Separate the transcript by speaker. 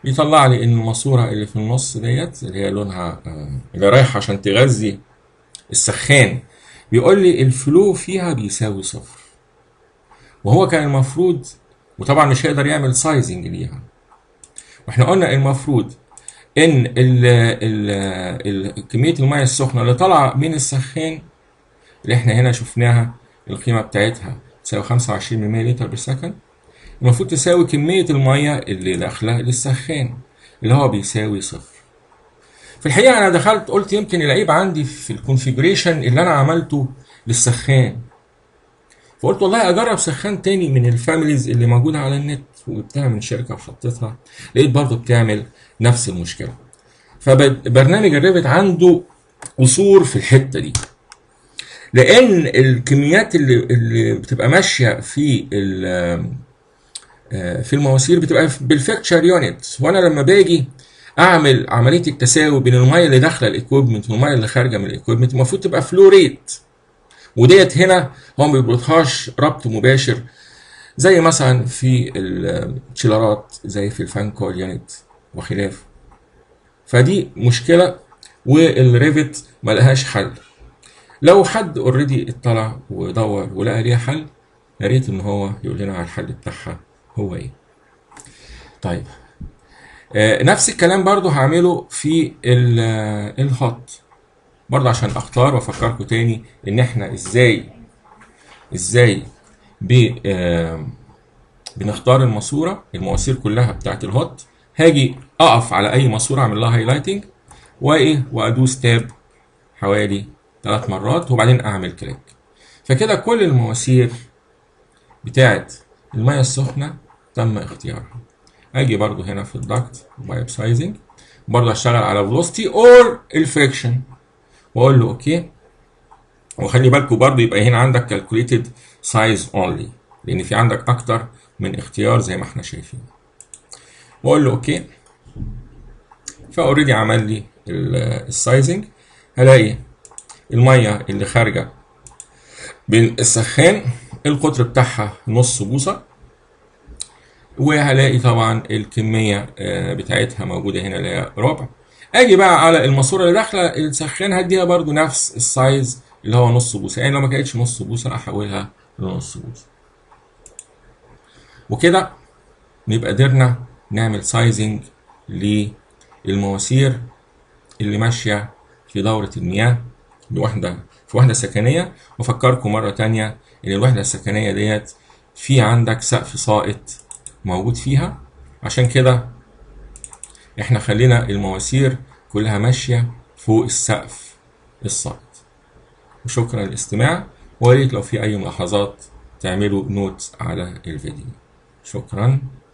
Speaker 1: بيطلع لي ان الماسوره اللي في النص ديت اللي هي لونها اللي رايحه عشان تغذي السخان، بيقول لي الفلو فيها بيساوي صفر. وهو كان المفروض، وطبعا مش هيقدر يعمل سايزنج ليها، واحنا قلنا المفروض ان كميه الميه السخنه اللي طالعه من السخان اللي احنا هنا شفناها القيمه بتاعتها تساوي 25 مللي بالسكند، المفروض تساوي كميه الميه اللي داخله للسخان اللي هو بيساوي صفر. في الحقيقه انا دخلت قلت يمكن العيب عندي في الكونفيجريشن اللي انا عملته للسخان، فقلت والله اجرب سخان تاني من الفاميليز اللي موجوده على النت، وجبتها من شركه وحطيتها، لقيت برضه بتعمل نفس المشكله. فبرنامج الريفت عنده قصور في الحته دي، لان الكميات اللي بتبقى ماشيه في المواسير بتبقى بالفيكتشر يونت، وانا لما باجي اعمل عمليه التساوي بين الميه اللي داخله الايكويبمنت والميه اللي خارجه من الايكويبمنت المفروض تبقى فلو ريت، وديت هنا هو ما بيربطهاش ربط مباشر زي مثلا في التشيلرات، زي في الفان كول يونت وخلافه. فدي مشكله والريفت ملهاش حل. لو حد اوريدي اطلع ودور ولقى ليها حل، يا ريت ان هو يقول لنا على الحل بتاعها هو ايه. طيب نفس الكلام برضو هعمله في الخط برضو عشان اختار وافكركم تاني ان احنا ازاي بنختار المواسير كلها بتاعت الهوت. هاجي اقف على اي ماسوره اعمل لها هايلايتنج وادوس تاب حوالي 3 مرات وبعدين اعمل كليك، فكده كل المواسير بتاعت الميه السخنه تم اختيارها. اجي برضو هنا في الدكت بايب سايزنج، برضو اشتغل على فيلوسيتي اور الفريكشن واقول له اوكي. وخلي بالكوا برضو يبقى هنا عندك كالكوليتد سايز اونلي، لان في عندك اكتر من اختيار زي ما احنا شايفين. واقول له اوكي، فاوريدي عمل لي السايزنج. هلاقي الميه اللي خارجه بين السخان القطر بتاعها نص بوصه، وهلاقي طبعا الكميه بتاعتها موجوده هنا اللي هي ربع. اجي بقى على الماسوره اللي داخله السخان هديها برضو نفس السايز اللي هو نص بوصه، يعني لو ما كانتش نص بوصه احولها لنص بوصه. وكده نبقى قدرنا نعمل سايزنج للمواسير اللي ماشيه في دوره المياه في وحده سكنيه. وافكركم مره تانية ان الوحده السكنيه ديت في عندك سقف ساقط موجود فيها، عشان كده احنا خلينا المواسير كلها ماشيه فوق السقف الساقط. وشكرا للاستماع، وياريت لو في اي ملاحظات تعملوا نوت على الفيديو. شكرا.